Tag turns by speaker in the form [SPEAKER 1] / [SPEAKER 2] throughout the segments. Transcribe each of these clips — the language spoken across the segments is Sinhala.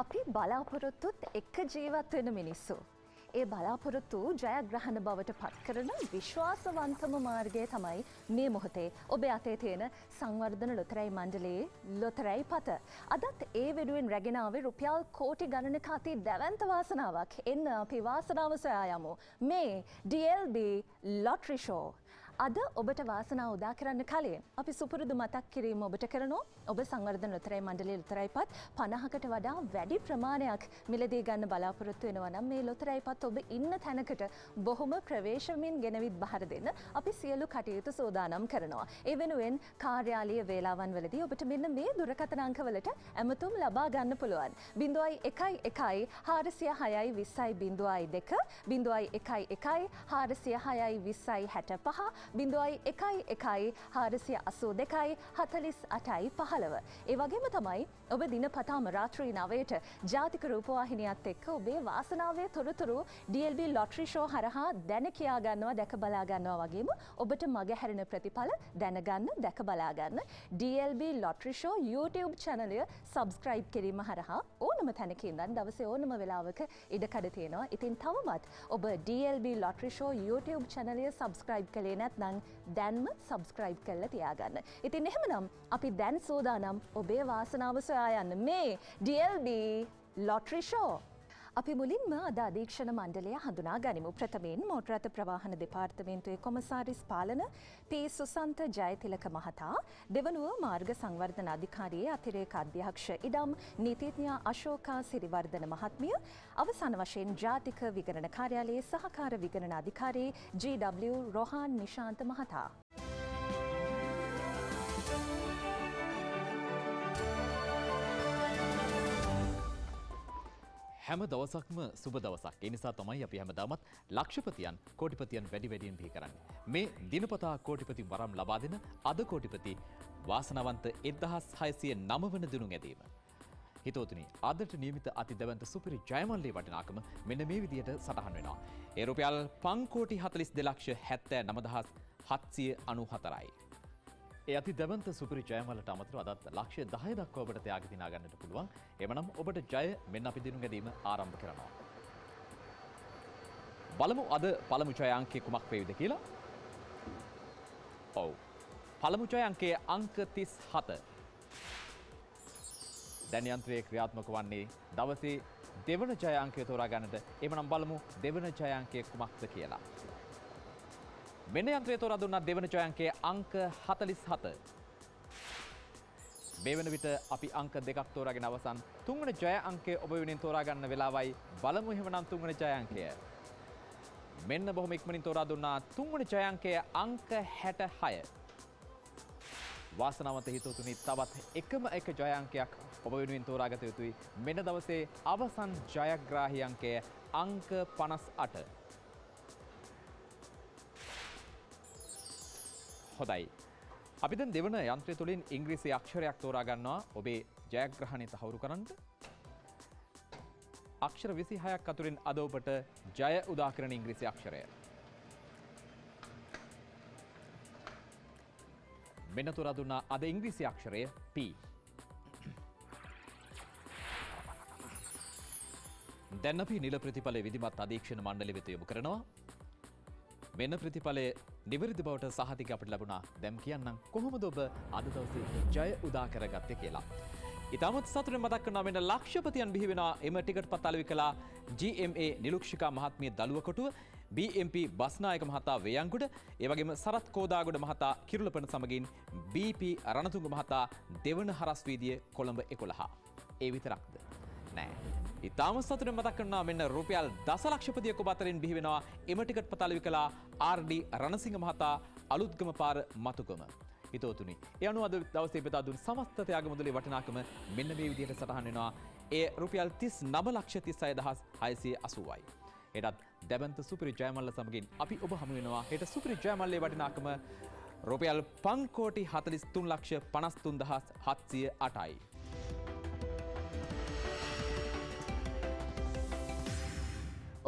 [SPEAKER 1] අපි බලාපොරොත්තුත් එක්ක ජීවත් වෙන මිනිස්සු. ඒ බලාපොරොත්තු ජයග්‍රහණ බවට පත් කරන විශ්වාසවන්තම මාර්ගය තමයි මේ මොහොතේ ඔබ අතේ තියෙන සංවර්ධන ලොතරැයි මණ්ඩලයේ ලොතරැයි පත. අදත් ඒ වෙනුවෙන් රැගෙන ආවේ රුපියල් කෝටි ගණනක අති දැවැන්ත වාසනාවක්. එන්න අපි වාසනාව සොයා යමු. මේ DLB ලොටරි ෂෝ. අද ඔබට වාසනාව උදා කරන්න කලින් අපි සුපුරුදු මතක් කිරීම ඔබට කරනවා. ඔබ සංවර්ධන ලොතරැයි මණ්ඩලයේ ලොතරැයි පත් 50කට වඩා වැඩි ප්‍රමාණයක් මිලදී ගන්න බලාපොරොත්තු වෙනවා නම් මේ ලොතරැයි පත් ඔබ ඉන්න තැනකට බොහොම ප්‍රවේශමින් ගෙනවිත් බහර දෙන්න අපි සියලු කටයුතු සෝදානම් කරනවා. ඒ වෙනුවෙන් කාර්යාලීය වේලාවන් වලදී ඔබට මෙන්න මේ දුරකථන අංකවලට ඇමතුම් ලබා ගන්න පුළුවන්. 011406 20 02 011406 20 65 011482 4815. ඒ වගේම තමයි ඔබ දිනපතාම රාත්‍රී 9ට ජාතික රූපවාහිනියත් එක්ක ඔබේ වාසනාවේ තොරතුරු DLB ලොටරි ෂෝ හරහා දැන කියා ගන්නවා, දැක බලා ගන්නවා වගේම ඔබට මගහැරෙන ප්‍රතිඵල දැනගන්න, දැක බලා ගන්න DLB lottery show YouTube channel එක subscribe කිරීම හරහා ඕනම තැනක ඉඳන් දවසේ ඕනම වෙලාවක ඉඩකඩ තියෙනවා. ඉතින් තවමත් ඔබ DLB lottery show YouTube channel එක subscribe කළේ නැත්නම් දැන්ම subscribe කරලා තියාගන්න. ඉතින් එහෙමනම් අපි දැන් සෝදානම් ඔබේ වාසනාව සොයා යන්න මේ DLB ලොටරි ෂෝ. අපි මුලින්ම අද අධීක්ෂණ මණ්ඩලය හඳුනා ගනිමු. ප්‍රථමයෙන් මෝටර රථ ප්‍රවාහන දෙපාර්තමේන්තුවේ කොමසාරිස් පාලන පී සුසන්ත ජයතිලක මහතා, දෙවනුව මාර්ග සංවර්ධන අධිකාරියේ අතිරේක අධ්‍යක්ෂ ඉඩම් නීතිඥ අශෝකා සිරිවර්ධන මහත්මිය, අවසාන වශයෙන් ජාතික විගණන කාර්යාලයේ සහකාර විගණන අධිකාරී GW රොහාන් නිශාන්ත මහතා.
[SPEAKER 2] හැම දවසක්ම සුබ දවසක්. ඒ නිසා තමයි අපි හැමදාමත් ලක්ෂපතියන් කෝටිපතියන් වැඩි වැඩියෙන් බිහි කරන්නේ. මේ දිනපතා කෝටිපති වරම් ලබා දෙන අද කෝටිපති වාසනාවන්ත 1609 වන දිනුම් ඇදීම. හිතවතුනි, අදට නියමිත අති දැවැන්ත සුපිරි ජයමල්ලේ වටිනාකම මෙන්න මේ විදිහට සටහන් වෙනවා. ඒ රුපියල් 5,42,79,794යි. ඒ අති දැවන්ත සුපිරි ජයමලට අමතරව අදත් ලක්ෂ්‍ය 10 දක්වා ඔබට ත්‍යාග දිනා ගන්නට පුළුවන්. එමනම් ඔබට ජය මෙන්න අපි දිනුම් ගැදීම ආරම්භ කරනවා. බලමු අද පළමු ජය අංකය කුමක් වේවිද කියලා. ඔව්. පළමු ජය අංකයේ අංක 37. දැන් යන්ත්‍රයේ ක්‍රියාත්මක වන්නේ දවසේ දෙවන ජය අංකය තෝරා ගන්නට. එමනම් බලමු දෙවන ජය අංකය කුමක්ද කියලා. මෙන්න යන්ත්‍රය තෝරා දුන්නා දෙවන ජය අංකයේ අංක 47. මේ වන විට අපි අංක දෙකක් තෝරාගෙන අවසන්. තුන්වන ජය අංකය ඔබ වෙනින් තෝරා ගන්න වෙලාවයි. බලමු එහෙමනම් තුන්වන ජය අංකය. මෙන්න බොහොම ඉක්මනින් තෝරා දුන්නා තුන්වන ජය අංකයේ අංක 66. වාසනාවන්ත හිතවතුනි, තවත් එකම එක ජය අංකයක් ඔබ වෙනුවෙන් තෝරාගත යුතුයි. මෙන්න දවසේ අවසන් ජයග්‍රාහී අංකය අංක 58. හොඳයි. අපි දැන් දෙවන යන්ත්‍රය තුළින් ඉංග්‍රීසි අක්ෂරයක් තෝරා ගන්නවා ඔබේ ජයග්‍රහණය තහවුරු කරන්න. අක්ෂර 26ක් අතුරින් අද ඔබට ජය උදා කරන ඉංග්‍රීසි අක්ෂරය. මෙන්න තෝරා දුන්නා අද ඉංග්‍රීසි අක්ෂරය P. දැන් අපි නිල ප්‍රතිඵලයේ විධිමත් අධීක්ෂණ මණ්ඩලය වෙත යොමු කරනවා. මෙන්න ප්‍රතිඵලය නිවැරදි බවට සහතික අපිට ලැබුණා. දැන් කියන්නම් කොහොමද ඔබ අද දවසේ ජය උදා කරගත්තේ කියලා. ඊටමත් සතුටින් මතක් කරනවා මෙන්න ලක්ෂපතියන් බිහි වෙනවා. එම ටිකට් පත් අලෙවි කළා GMA නිලුක්ෂිකා මහත්මිය දලුවකොටුව, BMP බස්නායක මහතා වේයන්ගොඩ, ඒ වගේම සරත් කෝදාගොඩ මහතා කිරුළපන සමගින් BP රණතුංග මහතා දෙවන හරස් වීදිය කොළඹ 11. ඒ විතරක්ද? නෑ. ඉතාම සතුටින් මතක් කරනවා මෙන්න රුපියල් දසලක්ෂපතියක් ඔබ අතරින් බිහි වෙනවා. එම ටිකට් පත අලෙවි කළා RD රණසිංහ මහතා අලුත්ගම පාර මතුගම. හිතවතුනි, ඒ අනුව අද දවසේ බෙදා දුන් සමස්ත ත්‍යාග මුදලේ වටිනාකම මෙන්න මේ විදිහට සටහන් වෙනවා. ඒ රුපියල් 39,36,680යි. එටත් දැවැන්ත සුපිරි ජයමල්ල සමගින් අපි ඔබ හමු වෙනවා. හෙට සුපිරි ජයමල්ලේ වටිනාකම රුපියල් 5,43,53,708යි.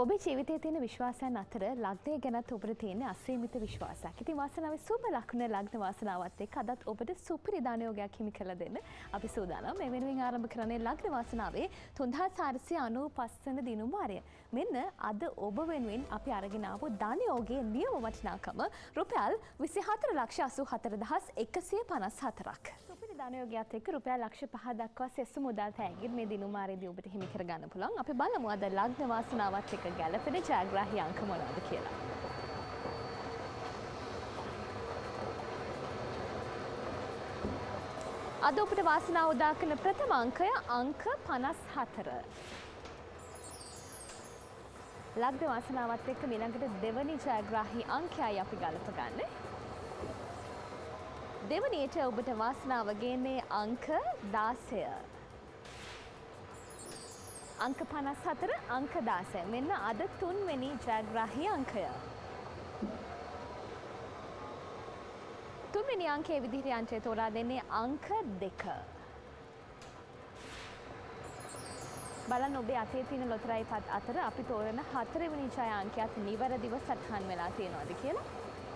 [SPEAKER 1] ඔබේ ජීවිතයේ තියෙන විශ්වාසයන් අතර ලග්නය ගැනත් ඔබට තියෙන අසීමිත විශ්වාසයක්. ඉතින් වාසනාවේ සුබ ලකුණ ලග්න වාසනාවත් එක්ක අදත් ඔබට සුපිරි දානයෝගයක් හිමි කරලා දෙන්න අපි සූදානම්. මේ වෙනුවෙන් ආරම්භ කරන්නේ ලග්න වාසනාවේ 3495 වෙනි දිනුම් වාරය. මෙන්න අද ඔබ වෙනුවෙන් අපි අරගෙන ආපු දානයෝගයේ නියම වටිනාකම රුපියල් 24,84,154ක්. සුපිරි දානයෝගයත් එක්ක රුපියල් ලක්ෂ 5 දක්වා සෙසු මුදල් තෑගි මේ දිනුම් වාරයේදී ඔබට හිමි කර ගන්න පුළුවන්. අපි බලමු අද ලග්න වාසනාවත් එක්ක ගැළපෙන ජයග්‍රාහී අංක මොනවද කියලා. අද ඔබට වාසනාව උදා කරන ප්‍රථම අංකය අංක 54. ලග්න වාසනාවත් එක්ක ඊළඟට දෙවනි ජයග්‍රාහී අංකයයි අපි ගලප ගන්න. දෙවනියට ඔබට වාසනාව ගේන්නේ අංක 16. අංක 54 අංක 16 මෙන්න අද තුන්වෙනි ජයග්‍රාහී අංකය. තුන්වෙනි අංකයේ විදිහට යන්ත්‍රය තෝරා දෙන්නේ අංක 2. බලන්න ඔබේ අතේ තියෙන ලොතරැයි පත් අතර අපි තෝරන හතරවෙනි ජය අංකයත් නිවැරදිව සටහන් වෙලා තියෙනවද කියලා.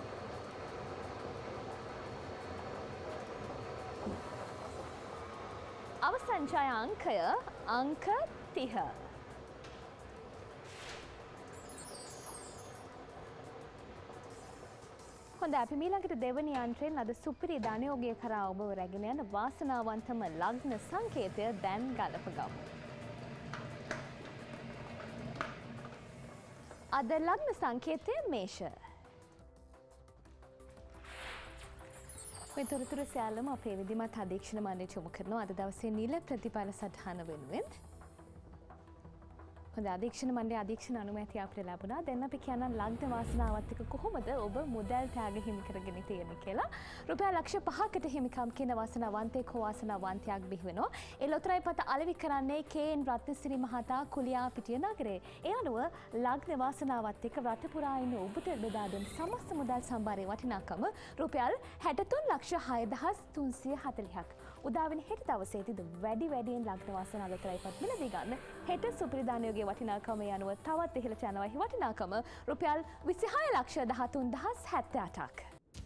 [SPEAKER 1] අවසන් ජය අංකය අංක 30. හොඳයි අපි ඊළඟට දෙවනි යන්ත්‍රයෙන් අද සුපිරි දානයෝගය කරා ඔබව රැගෙන යන වාසනාවන්තම ලග්න සංකේතය දැන් ගලප ගමු. අද ලග්න සංකේතය මේෂ. මේ තොරතුරු සියල්ලම අපේ විධිමත් අධීක්ෂණ මණ්ඩලයට යොමු කරනවා අද දවසේ නිල ප්‍රතිඵල සටහන වෙනුවෙන්. හොඳ අධීක්ෂණ මණ්ඩලයේ අධීක්ෂණ අනුමැතිය අපිට ලැබුණා. දැන් අපි කියනවා ලග්න වාසනාවත් එක්ක කොහොමද ඔබ මුදල් ත්‍යාග හිමි කරගෙන තියෙන්නේ කියලා. රුපියල් ලක්ෂ 5කට හිමිකම් කියන වාසනාවන්තයෙක් හෝ වාසනාවන්තයෙක් බිහි වෙනවා. ඒ ලොතරැයි පත අලෙවි කරන්නේ කේ.එන්. රත්නසිරි මහතා කුලියා පිටිය නගරේ. ඒ අනුව ලග්න වාසනාවත් එක්ක රට පුරා ඉන්න ඔබට බෙදා දෙන සමස්ත මුදල් සම්භාරයේ වටිනාකම රුපියල් 63,03,340ක්. උදාවෙන හෙට දවසේදී වැඩියෙන් ලග්න වාසනාව ලොතරැයි පත් මිලදී ගන්න. හෙට සුපිරි දානයෝගයේ වටිනාකම යනුව තවත් ඉහළට යනවා. වටිනාකම රුපියල් 26,13,078ක්.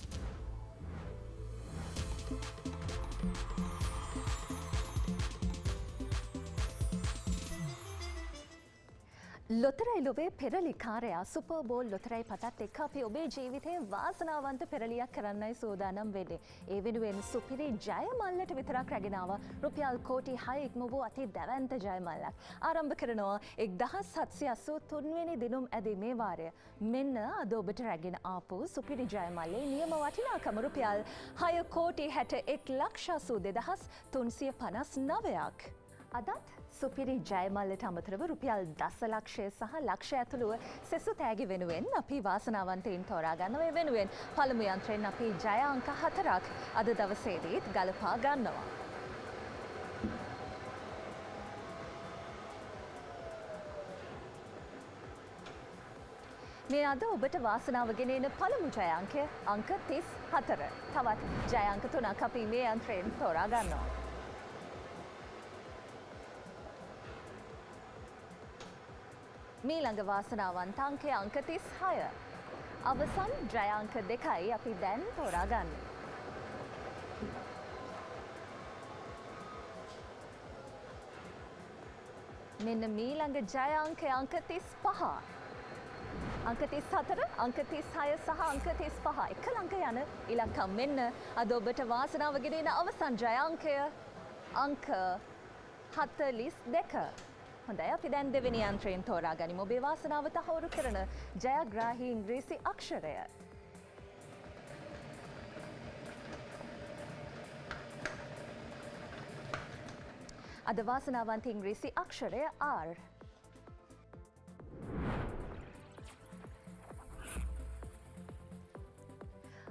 [SPEAKER 1] ලොතරැයි ලොවේ පෙරලිකාරයා සුපර් බෝල් ලොතරැයි පතත් එක්ක අපි ඔබේ ජීවිතයේ වාසනාවන්ත පෙරලියක් කරන්නයි සූදානම් වෙන්නේ. ඒ වෙනුවෙන් සුපිරි ජය මල්ලට විතරක් රැගෙන ආවා රුපියල් කෝටි 6 ඉක්ම වූ අති දැවැන්ත ජය මල්ලක්. ආරම්භ කරනවා 1783 වෙනි දිනුම් ඇදීමේ වාරය. මෙන්න අද ඔබට රැගෙන ආපු සුපිරි ජය මල්ලේ නියම වටිනාකම රුපියල් 6 කෝටි 61,82,359ක්. අදත් සුපිරි ජයමල්ලට අමතරව රුපියල් දසලක්ෂය සහ ලක්ෂය ඇතුළුව සෙසු තෑගි වෙනුවෙන් අපි වාසනාවන්තයින් තෝරා ගන්නවා. ඒ වෙනුවෙන් පළමු යන්ත්‍රයෙන් අපි ජය අංක 4ක් අද දවසේදීත් ගලපා ගන්නවා. මේ අද ඔබට වාසනාව ගෙනෙන පළමු ජය අංකය අංක 34. තවත් ජය අංක 3ක් අපි මේ යන්ත්‍රයෙන් තෝරා ගන්නවා. මීළඟ වාසනාවන්ත අංකය අංක 36. අවසන් ජය අංක 2යි අපි දැන් තෝරා ගන්න. මෙන්න මීළඟ ජය අංකය අංක 35. අංක 34, අංක 36 සහ අංක 35 එක ළඟ යන ඉලක්කම්. මෙන්න අද ඔබට වාසනාව ගෙනෙන අවසන් ජය අංකය අංක 42. හොඳයි අපි දැන් දෙවෙනි යන්ත්‍රයෙන් තෝරා ගනිමු ඔබේ වාසනාව තහවුරු කරන ජයග්‍රාහී ඉංග්‍රීසි අක්ෂරය. අද වාසනාවන්ත ඉංග්‍රීසි අක්ෂරය R.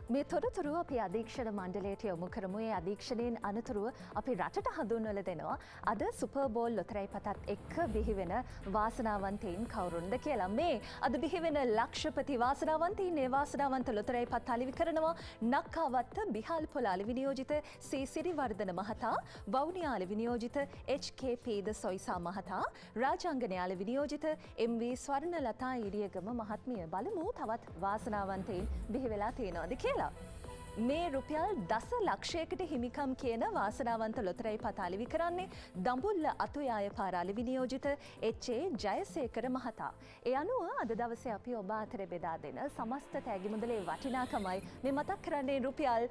[SPEAKER 1] මේ තොරතුරුව අපි අධීක්ෂණ මණ්ඩලයට යොමු කරමු. ඒ අධීක්ෂණයෙන් අනතුරුව අපි රටට හඳුන්වලා දෙනවා අද සුපර් බෝල් ලොතරැයි පතත් එක්ක බිහිවෙන වාසනාවන්තයින් කවුරුන්ද කියලා. මේ අද බිහිවෙන ලක්ෂපති වාසනාවන්තයින් ඒ වාසනාවන්ත ලොතරැයි පත් අලෙවි කරනවා නක්කාවත්ත බිහාල්පොළ අලෙවි නියෝජිත සී සිරිවර්ධන මහතා, වවුනියා අලෙවි නියෝජිත HKP ද සොයිසා මහතා, රාජාංගනය අලෙවි නියෝජිත MV ස්වර්ණලතා ඉරියගම මහත්මිය. බලමු තවත් වාසනාවන්තයින් බිහිවෙලා තියෙනවද කියලා. මේ රුපියල් දස ලක්ෂයකට හිමිකම් කියන වාසනාවන්ත ලොතරැයි පත අලෙවි කරන්නේ දඹුල්ල අතුයාය පාරාලි විනියෝජිත HA ජයසේකර මහතා. ඒ අනුව අද දවසේ අපි ඔබ අතර බෙදා දෙන සමස්ත තෑගි මුදලේ වටිනාකමයි මේ මතක් කරන්නේ රුපියල්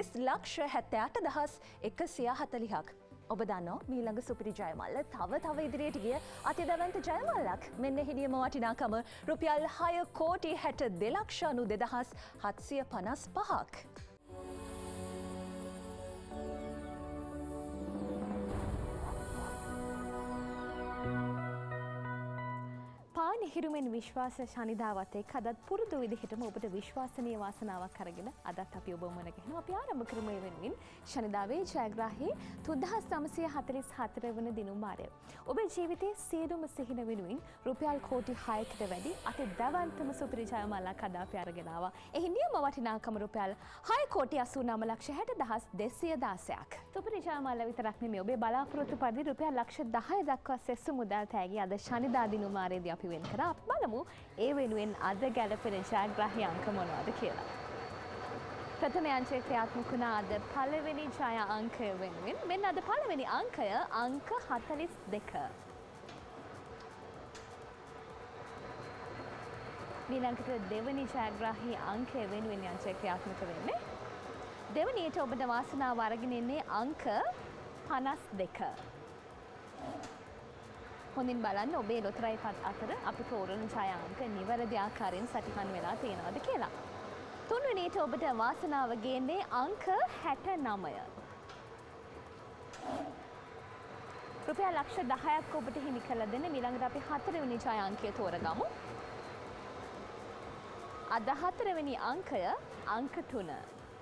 [SPEAKER 1] 30,78,140ක්. ඔබ දන්නෝ මීළඟ සුපිරි ජයමල්ල තව ඉදිරියට ගිය අතිදැවන්ත ජයමල්ලක්. මෙන්න හිනියම වටිනාකම රුපියල් 6,62,92,755ක්. හිරුමෙන් විශ්වාස ශනිදාවත් එක්ක අදත් පුරුදු විදිහටම ඔබට විශ්වාසනීය වාසනාවක් අරගෙන අදත් අපි ඔබ මුණ ගැහෙනවා. අපි ආරම්භ කරමු මේ වෙනුවෙන් ශනිදාවේ ජයග්‍රාහී 3944 වන දිනුම් වාරය. ඔබේ ජීවිතයේ සියලුම සිහින වෙනුවෙන් රුපියල් කෝටි 6කට වැඩි අති දැවැන්තම සුපිරි ජයමාලක් අද අපි අරගෙන ආවා. එහි නියම වටිනාකම රුපියල් 6,89,216ක්. සුපිරි ජයමාල විතරක් නෙමෙයි ඔබේ බලාපොරොත්තු පරිදි රුපියල් ලක්ෂ 10 දක්වා සෙසු මුදල් තෑගි අද ශනිදා දිනුම් වාරයේදී අපි වෙන් කරා. අපි බලමු ඒ වෙනුවෙන් අද ගැලපෙන ජයග්‍රාහී අංක මොනවද කියලා. ප්‍රථම අංකය ක්‍රියාත්මක වුණ අද පළවෙනි ජය අංකය වෙනුවෙන් මෙන්න අද පළවෙනි අංකය අංක 42. ඊළඟට දෙවෙනි ජයග්‍රාහී අංකය වෙනුවෙන් අංකය ක්‍රියාත්මක වෙන්නේ. දෙවෙනියට ඔබට වාසනාව අරගෙන ඉන්නේ අංක 52. හොඳින් බලන්න ඔබේ ලොතරැයි පත් අතර අපි තෝරන ජය අංක නිවැරදි ආකාරයෙන් සටහන් වෙලා තියෙනවද කියලා. තුන්වෙනියට ඔබට වාසනාව ගේන්නේ අංක 69. රුපියල් ලක්ෂ 10ක් ඔබට හිමි කළ දෙන ඊළඟට අපි හතරවෙනි ජය අංකය තෝරගමු. අද හතරවෙනි අංකය අංක 3.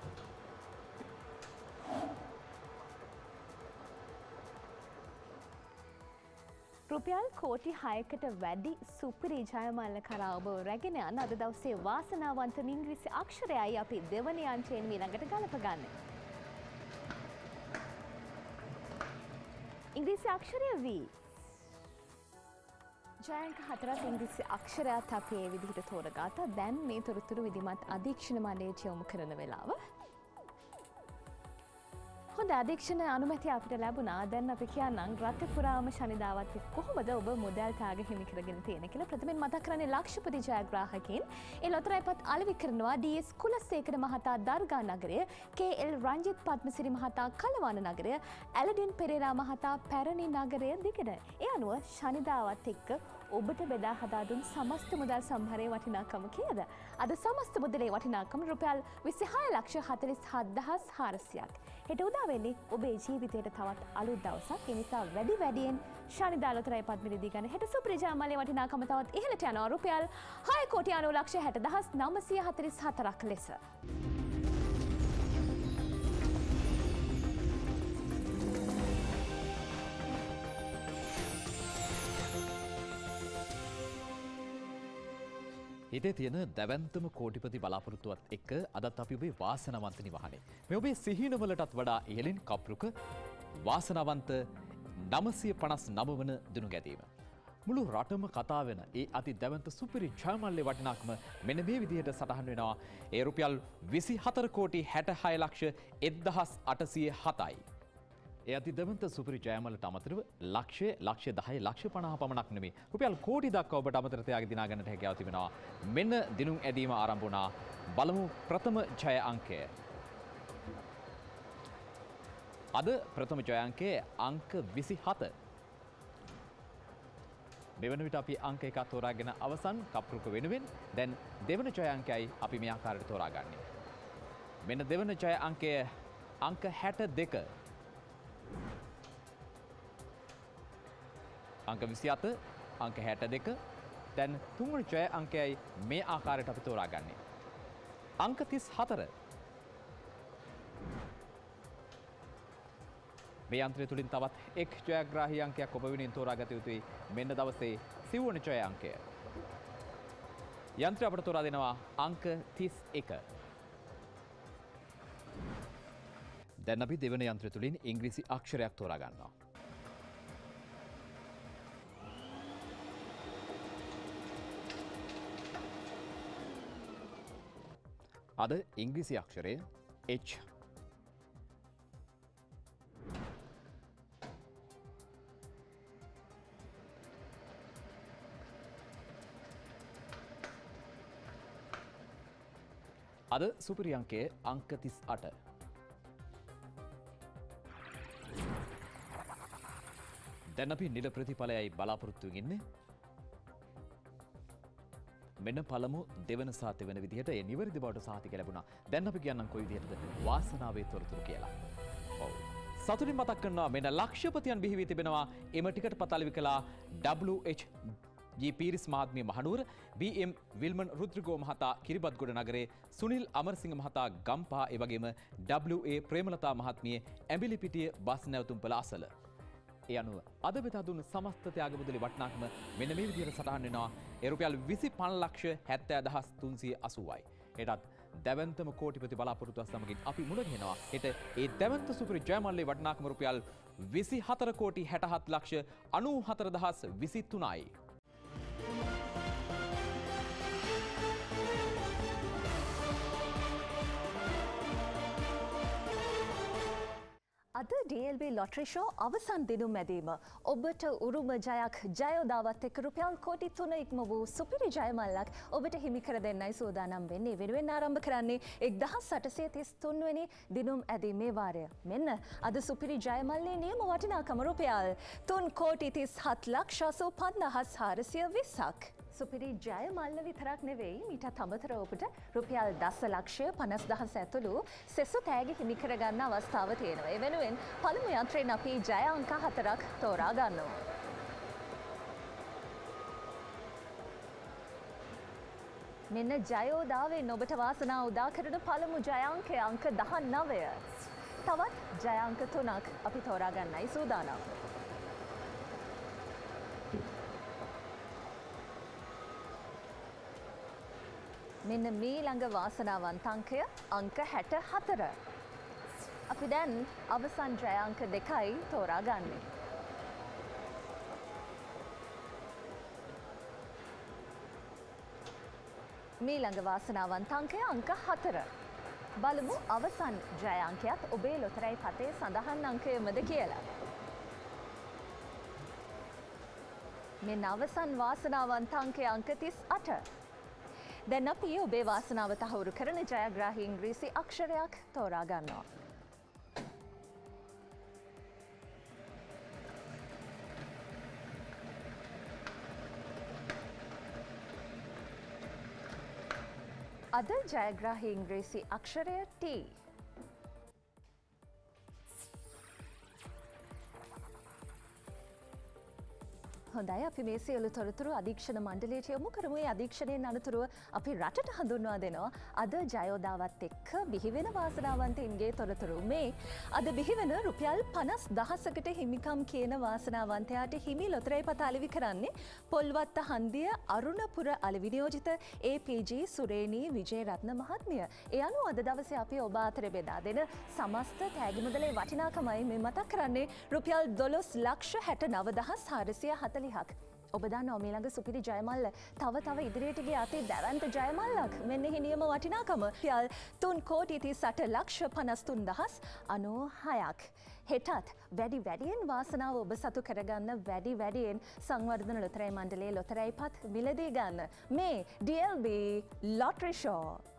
[SPEAKER 1] රුපියල් කෝටි 6කට වැඩි සුපිරි ජයමාල කරා ඔබ රැගෙන යන අද දවසේ වාසනාවන්ත ඉංග්‍රීසි අක්ෂරයයි අපි දෙවැනි අංකයෙන් ඊළඟට ගලපගන්නේ. ඉංග්‍රීසි අක්ෂරය V. ජයංක 4ක් ඉංග්‍රීසි අක්ෂරයත් අපි ඒ විදිහට තෝරගත්තා. දැන් මේ තොරතුරු විධිමත් අධීක්ෂණ මණ්ඩලයට යොමු කරන වෙලාව. හොඳ අධීක්ෂණ අනුමැතිය අපිට ලැබුණා. දැන් අපි කියන්නම් රට පුරාම ශනිදාවත් කොහොමද ඔබ මුදල් තාග හිමි කරගෙන තියෙන කියලා. ප්‍රථමයෙන් මතක් කරන්නේ ලක්ෂපති ජයග්‍රාහකයන් ඒ ලොතරැයි පත් අලෙවි කරනවා DS කුලසේකර මහතා දර්ගා නගරය, KL රංජිත් පද්මසිරි මහතා කලවාන නගරය, ඇලඩින් පෙරේරා මහතා පැරණි නගරය දිගට. ඒ අනුව ශනිදාවත් එක්ක ඔබට බෙදා හදා දුන් සමස්ත මුදල් සම්භාරයේ වටිනාකම කීයද? අද සමස්ත මුදලේ වටිනාකම රුපියල් 26,04,400ක්. හෙට උදා වෙන්නේ ඔබේ ජීවිතයට තවත් අලුත් දවසක්. ඒ නිසා වැඩියෙන් ශනිදා ලොතරැයි පත් මිලදී ගන්න. හෙට සුපිරි ජයමාලයේ වටිනාකම තවත් ඉහළට යනවා රුපියල් 6,90,60,944ක් ලෙස.
[SPEAKER 2] හිතේ තියෙන දැවැන්තම කෝටිපති බලාපොරොත්තුවත් එක්ක අදත් අපි ඔබේ වාසනාවන්ත නිවහනේ. මේ ඔබේ සිහිනවලටත් වඩා ඉහළින් කප්රුක වාසනාවන්ත 959 වන දිනු ගැදීම. මුළු රටම කතා වෙන ඒ අති දැවැන්ත සුපිරි ජයමල්ලේ වටිනාකම මෙන්න මේ විදිහට සටහන් වෙනවා. ඒ රුපියල් 24 කෝටි 66 ලක්ෂ 1807යි. ඒ අති දැවැන්ත සුපිරි ජයමලට අමතරව ලක්ෂ 10 ලක්ෂ 50 පමණක් නෙමෙයි රුපියල් කෝටි දක්වා ඔබට අමතර තෑගි දිනා ගන්නට හැකියාව තිබෙනවා. මෙන්න දිනුම් ඇදීම ආරම්භ වුණා. බලමු ප්‍රථම ජය අංකය. අද ප්‍රථම ජය අංකය අංක 27. මෙවන විට අපි අංක එකක් තෝරාගෙන අවසන් කප්රුක වෙනුවෙන් දැන් දෙවන ජය අංකයයි අපි මේ ආකාරයට තෝරාගන්නේ. මෙන්න දෙවන ජය අංකය අංක 62. අංක 27 අංක 62 දැන් තුන්වෙනි ජය අංකයයි මේ ආකාරයට අපි තෝරාගන්නේ. අංක 34 මේ යන්ත්‍රය තුලින් තවත් එක් ජයග්‍රාහී අංකයක් ඔබ වෙනුවෙන් තෝරාගත යුතුයි. මෙන්න දවසේ සිව්වන ජය අංකය. යන්ත්‍රය අපට තෝරා දෙනවා අංක 31. දැන් අපි දෙවන යන්ත්‍රය තුලින් ඉංග්‍රීසි අක්ෂරයක් තෝරා ගන්නවා. අද ඉංග්‍රීසි අක්ෂරය H. අද සුපිරි අංකය අංක 38. දැන් අපි නිල ප්‍රතිඵලයයි බලාපොරොත්තු වෙන්නේ. මෙන්න පළමු දෙවන සහ තෙවන විදිහට ඒ නිවැරදි බවට සහතික ලැබුණා. දැන් අපි කියන්නම් කොයි විදිහටද වාසනාවේ තොරතුරු කියලා. ඔව්. සතුටින් මතක් කරනවා මෙන්න ලක්ෂපතියන් බිහි වී තිබෙනවා. එම ටිකට පතලවි කළා WH ජී පීරිස් මහත්මිය මහනුවර, BM විල්මන් රුද්‍රිගෝ මහතා කිරිබත්ගොඩ නගරේ, සුනිල් අමරසිංහ මහතා ගම්පහ, ඒ වගේම WA ප්‍රේමලතා මහත්මිය ඇඹිලිපිටිය බස් නැවතුම්පළ අසල. ඒ අනුව අද වෙතා දුන් සමස්ත ත්‍යාග මුදලි වටිනාකම මෙන්න මේ විදිහට සටහන් වෙනවා. ඒ රුපියල් 25,70,380යි. හෙටත් දැවැන්තම කෝටිපති බලාපොරොත්තුව සමගින් අපි මුණ ගැහෙනවා. හෙට ඒ දැවැන්ත සුපිරි ජයමල්ලේ වටිනාකම රුපියල් 24,67,94,023යි.
[SPEAKER 1] අද DLB ලොටරි ෂෝ අවසන් දිනුම් මැදීම ඔබට උරුම ජයක් ජයෝදාවත් එක්ක රුපියල් කෝටි 3 ඉක්ම වූ සුපිරි ජයමල්ලක් ඔබට හිමි කර දෙන්නයි සූදානම් වෙන්නේ. වෙනුවෙන් ආරම්භ කරන්නේ 1833 වෙනි දිනුම් ඇදීමේ වාරය. මෙන්න අද සුපිරි ජයමල්ලේ නියම වටිනාකම රුපියල් 3,37,50,420ක්. සුපිරි ජයමල්ල විතරක් නෙවෙයි මීටත් අමතරව ඔබට රුපියල් 10,50,000 ඇතුළු සෙසු තෑගි හිමි කරගන්න අවස්ථාව තියෙනවා. ඒ වෙනුවෙන් පළමු යන්ත්‍රයෙන් අපි ජය අංක 4ක් තෝරා ගන්නවා. මෙන්න ජයෝදාවෙන් ඔබට වාසනාව උදා කරන පළමු ජය අංකය අංක 19. තවත් ජය අංක 3ක් අපි තෝරා ගන්නයි සූදානම්. මෙන්න මීළඟ වාසනාවන්ත අංකය අංක 64. අපි දැන් අවසන් ජය අංක 2යි තෝරා ගන්නේ. මීළඟ වාසනාවන්ත අංකය අංක 4. බලමු අවසන් ජය අංකයත් ඔබේ ලොතරැයි පතේ සඳහන් අංකයමද කියලා. මෙන්න අවසන් වාසනාවන්ත අංකය අංක 38. දැන් අපි ඔබේ වාසනාව තහවුරු කරන ජයග්‍රාහී ඉංග්‍රීසි අක්ෂරයක් තෝරා ගන්නවා. අද ජයග්‍රාහී ඉංග්‍රීසි අක්ෂරය T. හොඳයි අපි මේ සියලු තොරතුරු අධීක්ෂණ මණ්ඩලයට යොමු කරමු. ඒ අධීක්ෂණයෙන් අනතුරුව අපි රටට හඳුන්වා දෙනවා අද ජයෝදාවත් එක්ක බිහිවෙන වාසනාවන්තයින්ගේ තොරතුරු. මේ අද බිහිවෙන රුපියල් 50,000කට හිමිකම් කියන වාසනාවන්තයාට හිමි ලොතරැයි පත අලෙවි කරන්නේ පොල්වත්ත හන්දිය අරුණපුර අලෙවි නියෝජිත APG සුරේනී විජේරත්න මහත්මිය. ඒ අනුව අද දවසේ අපි ඔබ අතර බෙදා දෙන සමස්ත තෑගි මුදලේ වටිනාකමයි මේ මතක් කරන්නේ රුපියල් 12,69,440ක්. ඔබ දන්නවා මීළඟ සුපිරි ජයමල්ල තව ඉදිරියට ගිය අති දැවැන්ත ජයමල්ලක්. මෙන්න එහි නියම වටිනාකම රුපියල් 3,38,53,96ක්. හෙටත් වැඩියෙන් වාසනාව ඔබ සතු කරගන්න වැඩියෙන් සංවර්ධන ලොතරැයි මණ්ඩලයේ ලොතරැයි පත් මිලදී ගන්න මේ DLB ලොටරි ෂෝ.